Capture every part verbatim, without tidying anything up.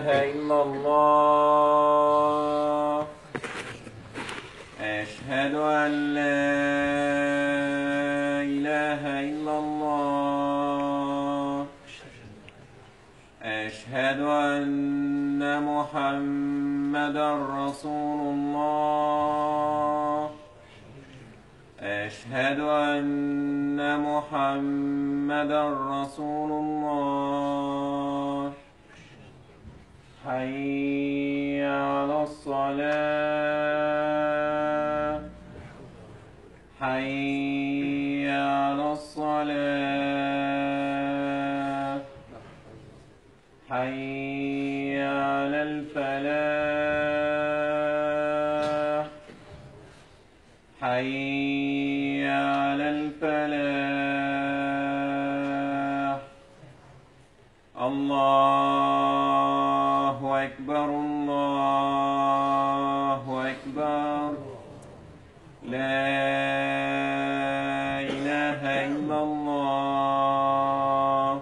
إله إلا الله أشهد أن لا إله إلا الله أشهد أن محمدا رسول الله أشهد أن محمدا رسول الله حي على الصلاة حي على الصلاة حي على الفلاح حي على الفلاح الله أكبر الله أكبر لا إله إلا الله.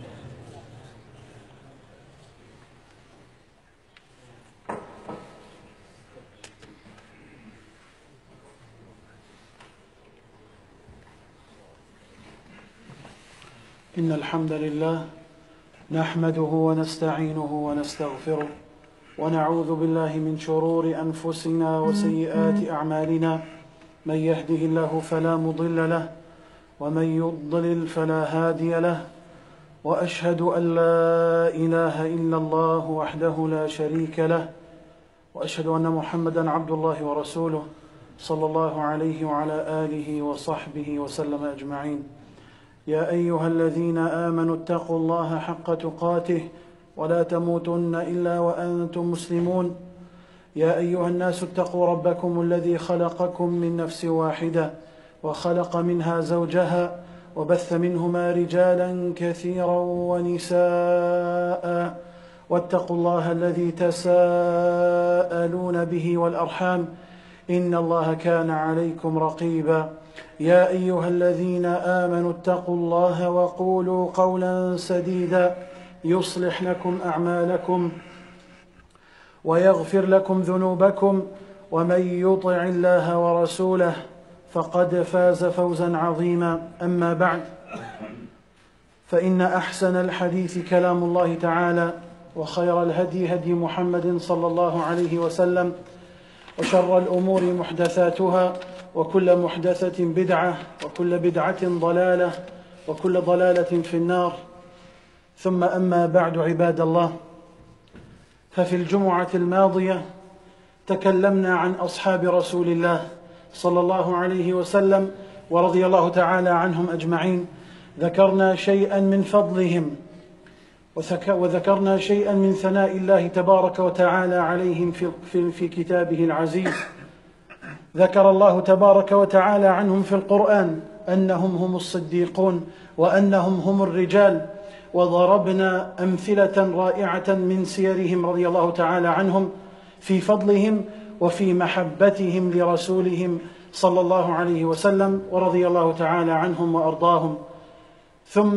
إن الحمد لله نحمده ونستعينه ونستغفره ونعوذ بالله من شرور أنفسنا وسيئات أعمالنا من يهده الله فلا مضل له ومن يضلل فلا هادي له وأشهد أن لا إله إلا الله وحده لا شريك له وأشهد أن محمدا عبد الله ورسوله صلى الله عليه وعلى آله وصحبه وسلم أجمعين. يا أيها الذين آمنوا اتقوا الله حق تقاته ولا تموتن إلا وأنتم مسلمون. يا أيها الناس اتقوا ربكم الذي خلقكم من نفس واحدة وخلق منها زوجها وبث منهما رجالا كثيرا ونساء واتقوا الله الذي تساءلون به والأرحام إن الله كان عليكم رقيبا. يا أيها الذين آمنوا اتقوا الله وقولوا قولا سديدا يصلح لكم أعمالكم ويغفر لكم ذنوبكم ومن يطع الله ورسوله فقد فاز فوزا عظيما. أما بعد فإن أحسن الحديث كلام الله تعالى وخير الهدي هدي محمد صلى الله عليه وسلم وشر الأمور محدثاتها وكل محدثة بدعة وكل بدعة ضلالة وكل ضلالة في النار. ثم أما بعد عباد الله، ففي الجمعة الماضية تكلمنا عن أصحاب رسول الله صلى الله عليه وسلم ورضي الله تعالى عنهم أجمعين. ذكرنا شيئا من فضلهم وذكرنا شيئا من ثناء الله تبارك وتعالى عليهم في, في, في كتابه العزيز. ذكر الله تبارك وتعالى عنهم في القرآن أنهم هم الصديقون وأنهم هم الرجال، وضربنا أمثلة رائعة من سيرهم رضي الله تعالى عنهم في فضلهم وفي محبتهم لرسولهم صلى الله عليه وسلم ورضي الله تعالى عنهم وأرضاهم. ثم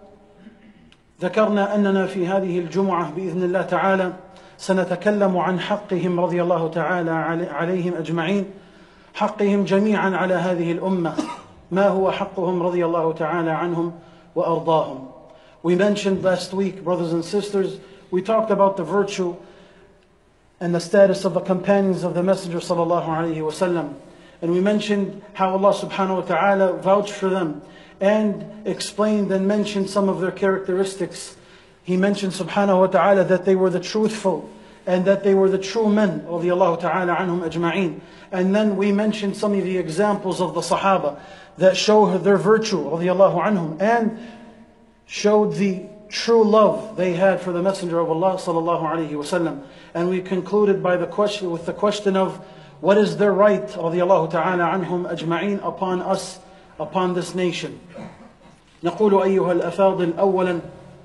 ذكرنا أننا في هذه الجمعة بإذن الله تعالى سنتكلم عن حقهم رضي الله تعالى عليهم أجمعين، حقهم جميعا على هذه الأمة. ما هو حقهم رضي الله تعالى عنهم وأرضاهم؟ We mentioned last week, brothers and sisters, we talked about the virtue and the status of the companions of the Messenger sallallahu alaihi wasallam, and we mentioned how Allah subhanahu wa ta'ala vouched for them and explained and mentioned some of their characteristics. He mentioned subhanahu wa ta'ala that they were the truthful and that they were the true men radiyallahu ta'ala anhum ajma'een. And then we mentioned some of the examples of the Sahaba that show their virtue radiyallahu anhum and showed the true love they had for the Messenger of Allah sallallahu alaihi wasallam. And we concluded by the question with the question of what is their right radiyallahu ta'ala anhum ajma'een upon us, upon this nation. نقول أيها الأفاضل أولا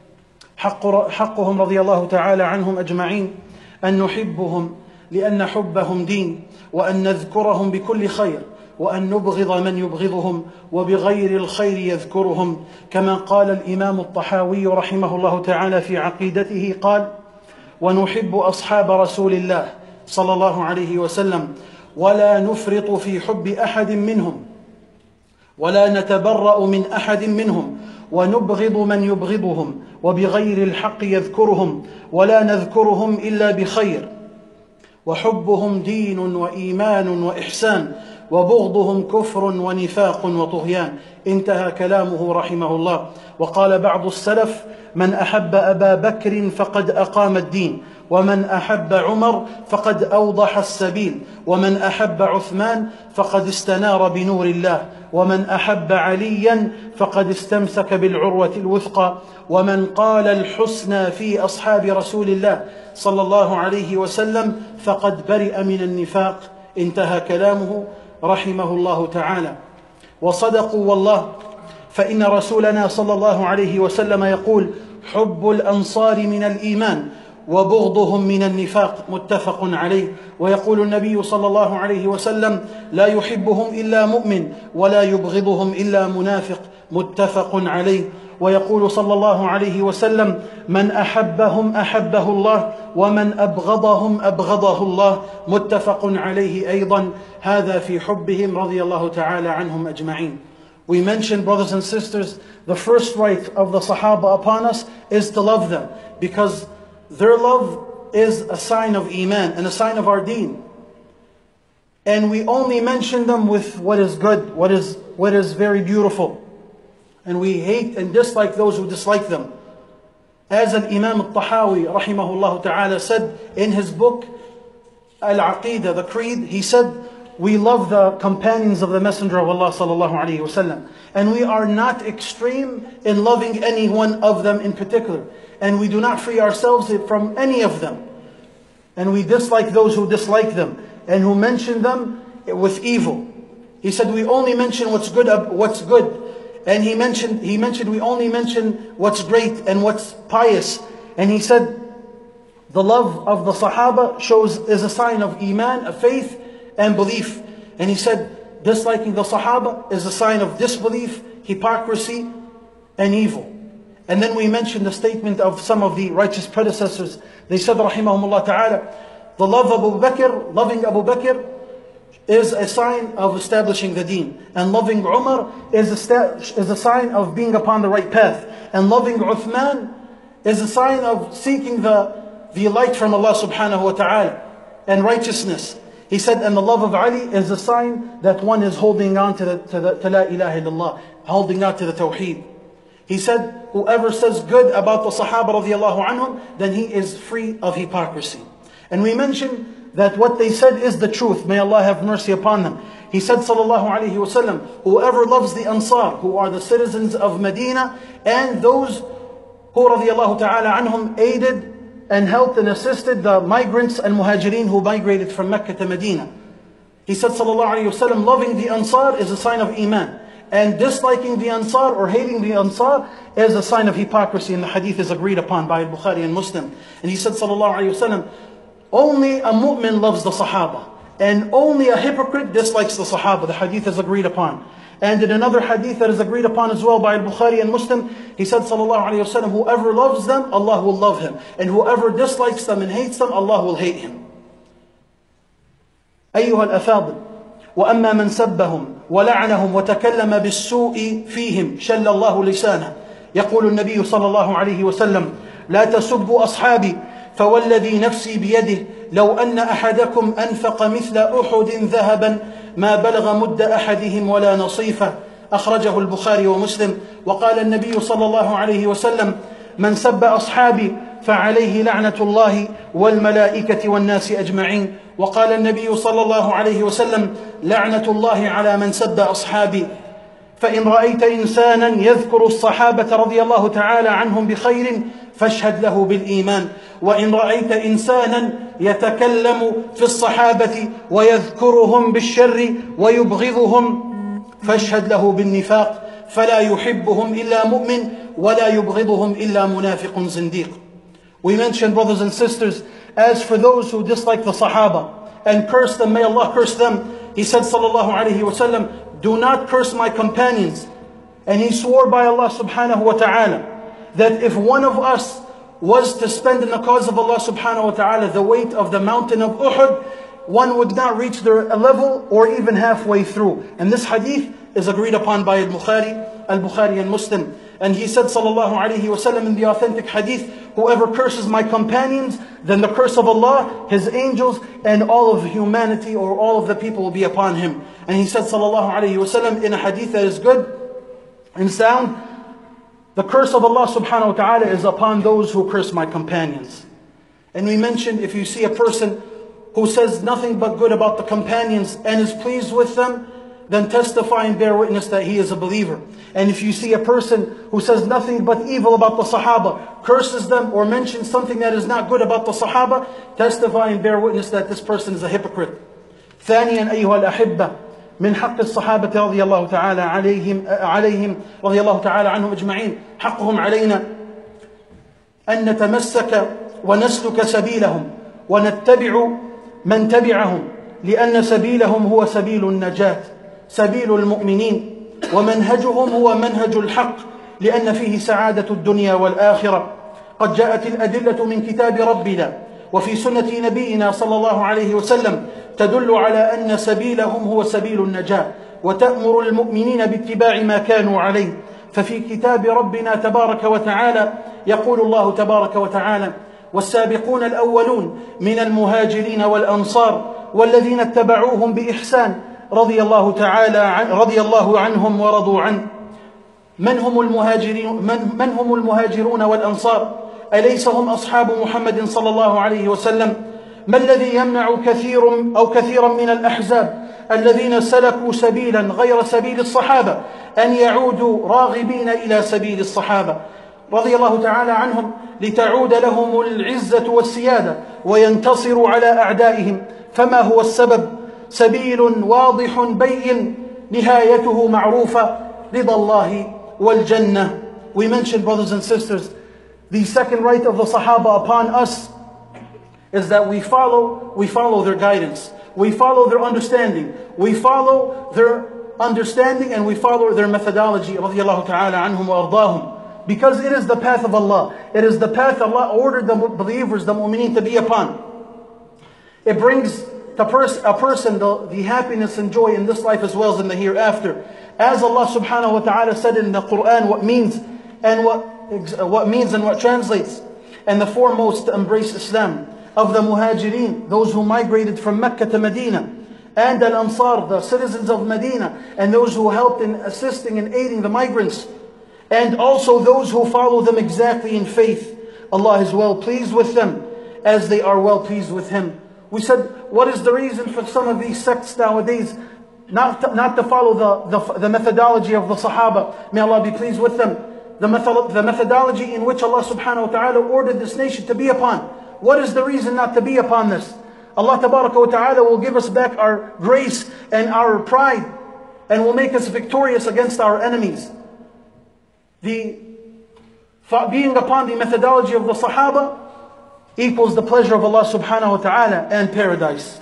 حق حقهم رضي الله تعالى عنهم أجمعين أن نحبهم لأن حبهم دين، وأن نذكرهم بكل خير، وأن نبغض من يبغضهم وبغير الخير يذكرهم. كما قال الإمام الطحاوي رحمه الله تعالى في عقيدته قال: ونحب أصحاب رسول الله صلى الله عليه وسلم ولا نفرط في حب أحد منهم ولا نتبرأ من أحد منهم ونبغض من يبغضهم وبغير الحق يذكرهم ولا نذكرهم إلا بخير وحبهم دين وإيمان وإحسان وبغضهم كفر ونفاق وطغيان. انتهى كلامه رحمه الله. وقال بعض السلف: من أحب أبا بكر فقد أقام الدين، ومن أحب عمر فقد أوضح السبيل، ومن أحب عثمان فقد استنار بنور الله، ومن أحب عليا فقد استمسك بالعروة الوثقى، ومن قال الحسنى في أصحاب رسول الله صلى الله عليه وسلم فقد برئ من النفاق. انتهى كلامه رحمه الله تعالى. وصدقوا والله، فإن رسولنا صلى الله عليه وسلم يقول: حب الأنصار من الإيمان وبغضهم من النفاق. متفق عليه. ويقول النبي صلى الله عليه وسلم: لا يحبهم إلا مؤمن ولا يبغضهم إلا منافق. متفق عليه. ويقول صلى الله عليه وسلم: من أحبهم أحبه الله ومن أبغضهم أبغضه الله. متفق عليه أيضا. هذا في حبهم رضي الله تعالى عنهم أجمعين. We mentioned, brothers and sisters, the first right of the Sahaba upon us is to love them, because their love is a sign of Iman and a sign of our deen. And we only mention them with what is good, what is, what is very beautiful. And we hate and dislike those who dislike them. As Al-Imam Al-Tahawi rahimahullah ta'ala said in his book Al-Aqidah, the Creed, he said, we love the companions of the Messenger of Allah sallallahu alaihi wasallam, and we are not extreme in loving any one of them in particular, and we do not free ourselves from any of them, and we dislike those who dislike them and who mention them with evil. He said we only mention what's good, what's good, and he mentioned he mentioned we only mention what's great and what's pious. And he said the love of the Sahaba shows is a sign of Iman, of faith and belief. And he said disliking the Sahaba is a sign of disbelief, hypocrisy and evil. And then we mentioned the statement of some of the righteous predecessors. They said rahimahumullah ta'ala, the love of Abu Bakr, loving Abu Bakr is a sign of establishing the deen, and loving Umar is a, is a sign of being upon the right path, and loving Uthman is a sign of seeking the, the light from Allah subhanahu wa ta'ala and righteousness. He said, and the love of Ali is a sign that one is holding on to the, to the to La ilaha illallah, holding on to the Tawheed. He said, whoever says good about the Sahaba radiallahu anhum, then he is free of hypocrisy. And we mentioned that what they said is the truth. May Allah have mercy upon them. He said, sallallahu alayhi wa sallam, whoever loves the Ansar, who are the citizens of Medina, and those who radiallahu ta'ala anhum aided and helped and assisted the migrants and muhajirin who migrated from Mecca to Medina. He said, sallallahu alayhi wa sallam, loving the Ansar is a sign of Iman, and disliking the Ansar or hating the Ansar is a sign of hypocrisy. And the hadith is agreed upon by Bukhari and Muslim. And he said, sallallahu alayhi wa sallam, only a mu'min loves the Sahaba, and only a hypocrite dislikes the Sahaba. The hadith is agreed upon. And in another hadith that is agreed upon as well by Bukhari and Muslim, he said, sallallahu alayhi wa sallam, whoever loves them, Allah will love him. And whoever dislikes them and hates them, Allah will hate him. أيها الأفاضل، وأما من سبهم ولعنهم وتكلم بالسوء فيهم شل الله لسانه. يقول النبي صلى الله عليه وسلم: لا تسبوا أصحابي فوالذي نفسي بيده لو أن أحدكم أنفق مثل أحد ذهبا ما بلغ مد أحدهم ولا نصيفه. أخرجه البخاري ومسلم. وقال النبي صلى الله عليه وسلم: من سب أصحابي فعليه لعنة الله والملائكة والناس أجمعين. وقال النبي صلى الله عليه وسلم: لعنة الله على من سب أصحابي. فإن رأيت إنسانا يذكر الصحابة رضي الله تعالى عنهم بخير فاشهد له بالإيمان، وإن رأيت إنسانا يتكلم في الصحابة ويذكرهم بالشر ويبغضهم فاشهد له بالنفاق، فلا يحبهم إلا مؤمن ولا يبغضهم إلا منافق زنديق. We mentioned, brothers and sisters, as for those who dislike the Sahaba and curse them, may Allah curse them. He said, sallallahu alayhi wa sallam, do not curse my companions. And he swore by Allah subhanahu wa ta'ala that if one of us was to spend in the cause of Allah subhanahu wa ta'ala the weight of the mountain of Uhud, one would not reach their level or even halfway through. And this hadith is agreed upon by Al-Bukhari, Al-Bukhari and Muslim. And he said sallallahu alayhi wa sallam in the authentic hadith, whoever curses my companions, then the curse of Allah, His angels, and all of humanity or all of the people will be upon him. And he said sallallahu alayhi wa sallam in a hadith that is good and sound, the curse of Allah subhanahu wa ta'ala is upon those who curse my companions. And we mentioned, if you see a person who says nothing but good about the companions and is pleased with them, then testify and bear witness that he is a believer. And if you see a person who says nothing but evil about the Sahaba, curses them or mentions something that is not good about the Sahaba, testify and bear witness that this person is a hypocrite. ثانيا أيها الأحبة، من حق الصحابة رضي الله تعالى عليهم عليهم رضي الله تعالى عنهم أجمعين، حقهم علينا أن نتمسك ونسلك سبيلهم ونتبع من تبعهم، لأن سبيلهم هو سبيل النجاة، سبيل المؤمنين، ومنهجهم هو منهج الحق، لأن فيه سعادة الدنيا والآخرة. قد جاءت الأدلة من كتاب ربنا وفي سنة نبينا صلى الله عليه وسلم تدل على أن سبيلهم هو سبيل النجاة، وتأمر المؤمنين باتباع ما كانوا عليه. ففي كتاب ربنا تبارك وتعالى يقول الله تبارك وتعالى: والسابقون الأولون من المهاجرين والأنصار والذين اتبعوهم بإحسان رضي الله تعالى عن رضي الله عنهم ورضوا عنه. من هم المهاجرين من, من هم المهاجرون والأنصار؟ أليس هم أصحاب محمد صلى الله عليه وسلم؟ ما الذي يمنع كثير أو كثيرا من الأحزاب الذين سلكوا سبيلا غير سبيل الصحابة أن يعودوا راغبين إلى سبيل الصحابة رضي الله تعالى عنهم، لتعود لهم العزة والسيادة وينتصروا على أعدائهم؟ فما هو السبب؟ سبيل واضح بين نهايته معروفة، رضا الله والجنة. We mentioned, brothers and sisters, the second right of the Sahaba upon us is that we follow, we follow their guidance. We follow their understanding. We follow their understanding and we follow their methodology, radiallahu ta'ala anhum wa ardahum. Because it is the path of Allah. It is the path Allah ordered the believers, the mu'mineen, to be upon. It brings the pers a person the, the happiness and joy in this life as well as in the hereafter. As Allah subhanahu wa ta'ala said in the Quran what means and what, what means and what translates. And the foremost to embrace Islam of the Muhajirin, those who migrated from Mecca to Medina, and Al-Ansar, the citizens of Medina, and those who helped in assisting and aiding the migrants, and also those who follow them exactly in faith. Allah is well pleased with them as they are well pleased with Him. We said, what is the reason for some of these sects nowadays not to, not to follow the, the, the methodology of the Sahaba? May Allah be pleased with them. The, method, the methodology in which Allah subhanahu wa ta'ala ordered this nation to be upon. What is the reason not to be upon this? Allah tabaraka wa ta'ala will give us back our grace and our pride and will make us victorious against our enemies. The being upon the methodology of the Sahaba equals the pleasure of Allah subhanahu wa ta'ala and paradise.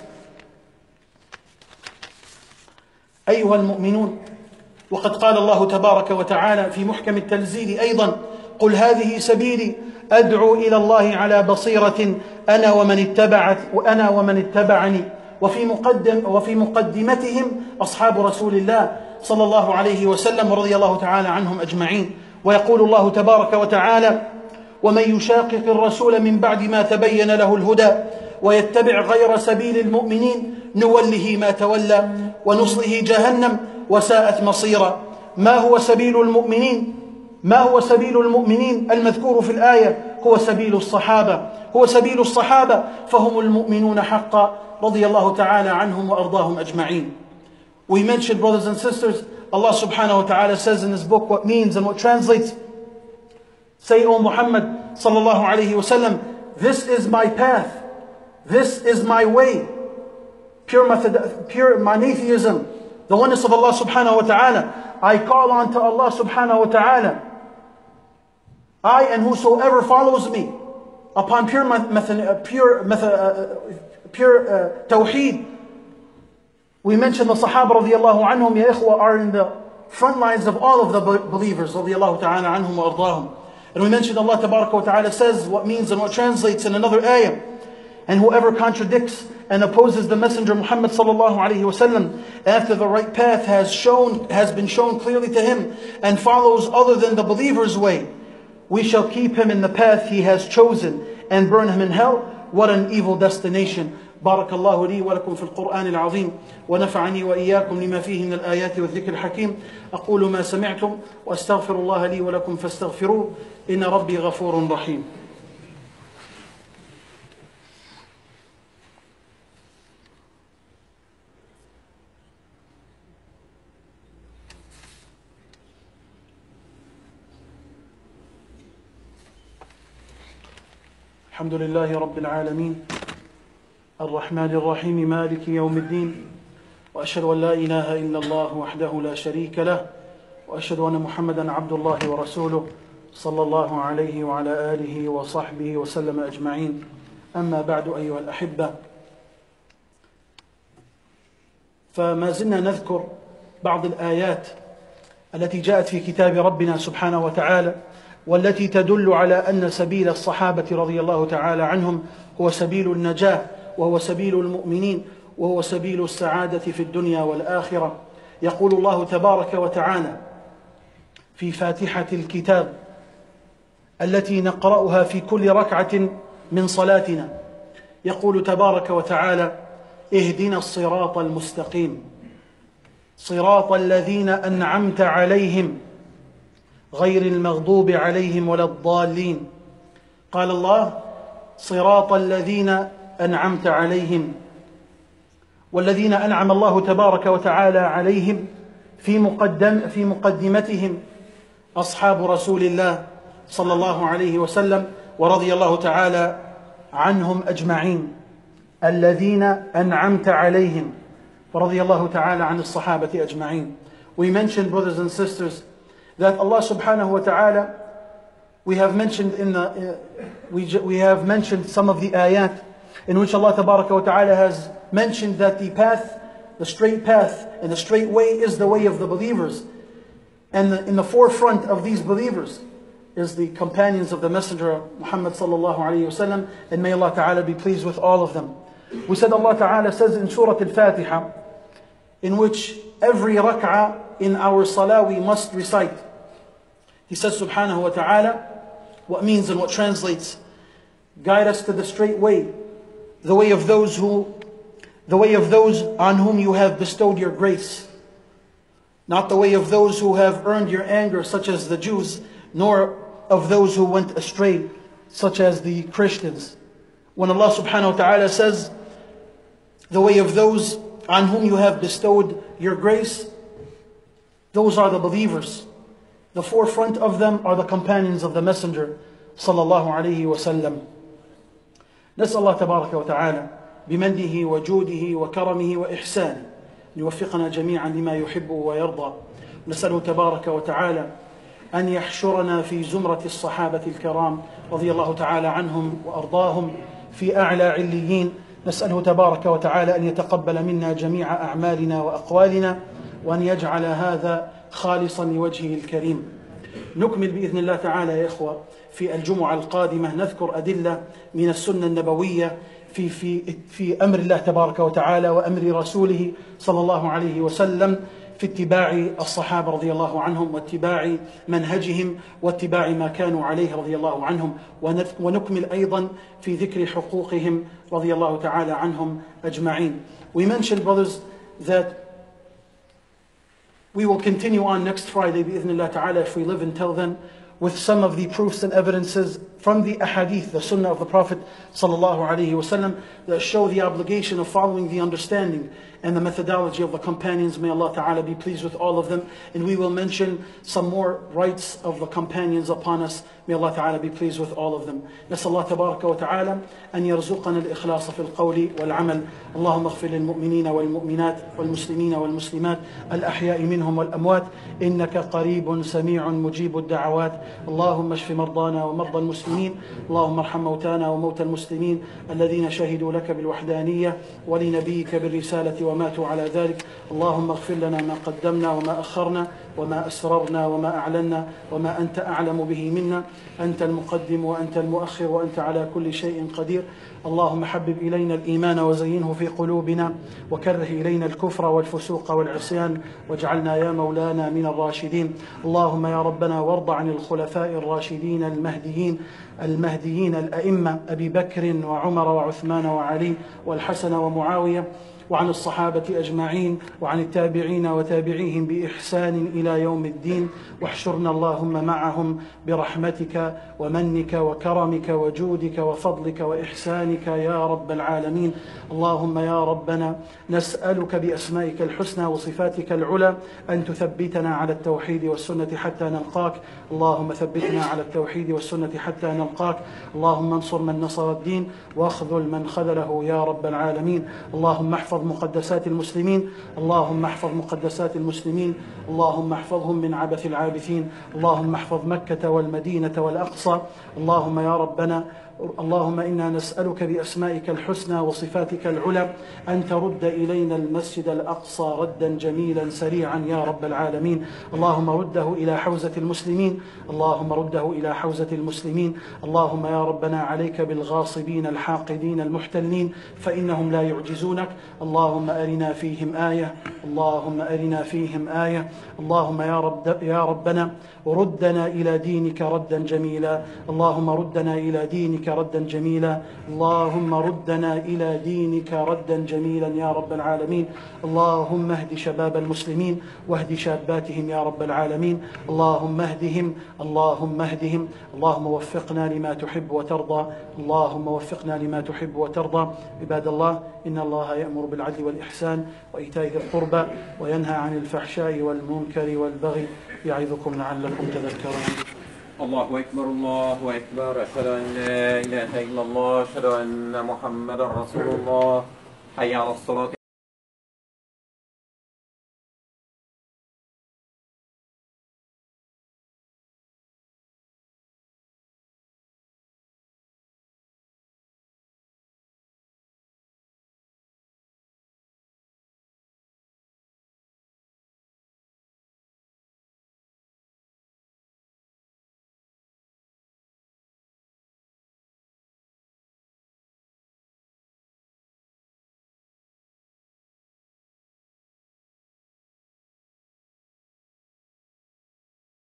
أيها المؤمنون، وقد قال الله تبارك وتعالى في محكم التنزيل أيضا: قل هذه سبيلي أدعو إلى الله على بصيرة أنا ومن اتبعت وأنا ومن اتبعني. وفي مقدم وفي مقدمتهم أصحاب رسول الله صلى الله عليه وسلم رضي الله تعالى عنهم أجمعين. ويقول الله تبارك وتعالى: ومن يشاقق الرسول من بعد ما تبين له الهدى ويتبع غير سبيل المؤمنين نوله ما تولى ونصله جهنم وساءت مصيرا. ما هو سبيل المؤمنين؟ ما هو سبيل المؤمنين المذكور في الآية؟ هو سبيل الصحابة، هو سبيل الصحابة فهم المؤمنون حقا رضي الله تعالى عنهم وأرضاهم أجمعين. We mentioned, brothers and sisters, Allah subhanahu wa ta'ala says in His book what means and what translates. Say, O Muhammad sallallahu alayhi wa sallam, this is my path, this is my way, pure method, pure monotheism, the oneness of Allah subhanahu wa ta'ala. I call on to Allah subhanahu wa ta'ala. I and whosoever follows me upon pure method, pure method, uh, pure uh, tawheed. We mentioned the Sahaba radiallahu anhum, ya ikhwa, are in the front lines of all of the believers radiallahu ta'ala anhum wa ardahum. And we mentioned Allah Tabaraka wa Ta'ala says what means and what translates in another ayah. And whoever contradicts and opposes the Messenger Muhammad sallallahu alayhi wa sallam after the right path has shown has been shown clearly to him and follows other than the believer's way, we shall keep him in the path he has chosen and burn him in hell. What an evil destination. بارك الله لي ولكم في القرآن العظيم ونفعني وإياكم لما فيه من الآيات والذكر الحكيم. أقول ما سمعتم وأستغفر الله لي ولكم فاستغفروه إن ربي غفور رحيم. الحمد لله رب العالمين الرحمن الرحيم مالك يوم الدين وأشهد أن لا إله إلا الله وحده لا شريك له وأشهد أن محمدا عبد الله ورسوله صلى الله عليه وعلى آله وصحبه وسلم أجمعين. أما بعد أيها الأحبة، فما زلنا نذكر بعض الآيات التي جاءت في كتاب ربنا سبحانه وتعالى والتي تدل على أن سبيل الصحابة رضي الله تعالى عنهم هو سبيل النجاة وهو سبيل المؤمنين وهو سبيل السعادة في الدنيا والآخرة. يقول الله تبارك وتعالى في فاتحة الكتاب التي نقرأها في كل ركعة من صلاتنا، يقول تبارك وتعالى: اهدنا الصراط المستقيم صراط الذين أنعمت عليهم غير المغضوب عليهم ولا الضالين. قال الله: صراط الذين أنعمت عليهم، والذين أنعم الله تبارك وتعالى عليهم في مقدم في مقدمتهم أصحاب رسول الله صلى الله عليه وسلم ورضي الله تعالى عنهم أجمعين. الذين أنعمت عليهم ورضي الله تعالى عن الصحابة أجمعين. We mentioned, brothers and sisters, that Allah subhanahu wa ta'ala, we have mentioned in the uh, we we have mentioned some of the ayat in which Allah tabaraka wa ta'ala has mentioned that the path, the straight path and the straight way is the way of the believers, and the, in the forefront of these believers is the companions of the Messenger Muhammad sallallahu alayhi wa sallam, and may Allah ta'ala be pleased with all of them. We said Allah ta'ala says in Surah Al-Fatiha, in which every rak'ah in our salah we must recite. He says subhanahu wa ta'ala, what means and what translates: guide us to the straight way, the way of those who, the way of those on whom you have bestowed your grace, not the way of those who have earned your anger, such as the Jews, nor of those who went astray, such as the Christians. When Allah subhanahu wa ta'ala says, the way of those on whom you have bestowed your grace, those are the believers. The forefront of them are the companions of the Messenger sallallahu alayhi wa sallam. نسأل الله تبارك وتعالى بمنه وجوده وكرمه وإحسانه أن يوفقنا جميعا لما يحب ويرضى. نسأله تبارك وتعالى أن يحشرنا في زمرة الصحابة الكرام رضي الله تعالى عنهم وأرضاهم في أعلى عليين. نسأله تبارك وتعالى أن يتقبل منا جميع أعمالنا وأقوالنا وأن يجعل هذا خالصا لوجهه الكريم. نكمل بإذن الله تعالى يا إخوة في الجمعة القادمة، نذكر أدلة من السنة النبوية في في في أمر الله تبارك وتعالى وأمر رسوله صلى الله عليه وسلم في اتباع الصحابة رضي الله عنهم واتباع منهجهم واتباع ما كانوا عليه رضي الله عنهم، ونكمل أيضا في ذكر حقوقهم رضي الله تعالى عنهم أجمعين. We mentioned, brothers, that we will continue on next Friday bi'idhnillah ta'ala, if we live until then, with some of the proofs and evidences from the ahadith, the sunnah of the Prophet sallallahu alaihi wasallam, that show the obligation of following the understanding and the methodology of the companions. May Allah ta'ala be pleased with all of them. And we will mention some more rights of the companions upon us. May Allah ta'ala be pleased with all of them. نسأل الله تبارك وتعالى أن يرزقنا الإخلاص في القول والعمل. اللهم اغفر للمؤمنين والمؤمنات والمسلمين والمسلمات الأحياء منهم والأموات إنك قريب سميع مجيب الدعوات. اللهم اشف مرضانا ومرضى المسلمين. اللهم ارحم موتانا وموتى المسلمين الذين شهدوا لك بالوحدانية ولنبيك بالرسالة وماتوا على ذلك. اللهم اغفر لنا ما قدمنا وما أخرنا وما أسررنا وما أعلنا وما أنت أعلم به منا. أنت المقدم وأنت المؤخر وأنت على كل شيء قدير. اللهم حبب إلينا الإيمان وزينه في قلوبنا وكره إلينا الكفر والفسوق والعصيان واجعلنا يا مولانا من الراشدين. اللهم يا ربنا وارض عن الخلفاء الراشدين المهديين المهديين الأئمة أبي بكر وعمر وعثمان وعلي والحسن ومعاوية، وعن الصحابة أجمعين، وعن التابعين وتابعيهم بإحسان إلى يوم الدين، واحشرنا اللهم معهم برحمتك ومنك وكرمك وجودك وفضلك وإحسانك يا رب العالمين. اللهم يا ربنا نسألك بأسمائك الحسنى وصفاتك العلى أن تثبتنا على التوحيد والسنة حتى نلقاك. اللهم ثبتنا على التوحيد والسنة حتى نلقاك. اللهم انصر من نصر الدين واخذل من خذله يا رب العالمين. اللهم احفظ مقدسات المسلمين، اللهم احفظ مقدسات المسلمين، اللهم احفظهم من عبث العابثين. اللهم احفظ مكة والمدينة والأقصى. اللهم يا ربنا اللهم إنا نسألك بأسمائك الحسنى وصفاتك العلى أن ترد إلينا المسجد الأقصى ردا جميلا سريعا يا رب العالمين. اللهم رده إلى حوزة المسلمين، اللهم رده إلى حوزة المسلمين. اللهم يا ربنا عليك بالغاصبين الحاقدين المحتلين فإنهم لا يعجزونك. اللهم أرنا فيهم آية، اللهم أرنا فيهم آية. اللهم يا رب يا ربنا ردنا إلى دينك ردا جميلا، اللهم ردنا إلى دينك ردا جميلا، اللهم ردنا إلى دينك ردا جميلا يا رب العالمين. اللهم اهد شباب المسلمين واهد شاباتهم يا رب العالمين. اللهم اهدهم، اللهم اهدهم، اللهم وفقنا لما تحب وترضى، اللهم وفقنا لما تحب وترضى. عباد الله، إن الله يأمر بالعدل والإحسان وإيتاء ذي القربى وينهى عن الفحشاء والمنكر والبغي يعظكم لعلكم تذكرون. الله أكبر الله أكبر. أشهد أن لا إله إلا الله، أشهد أن محمدا رسول الله. حي على الصلاة.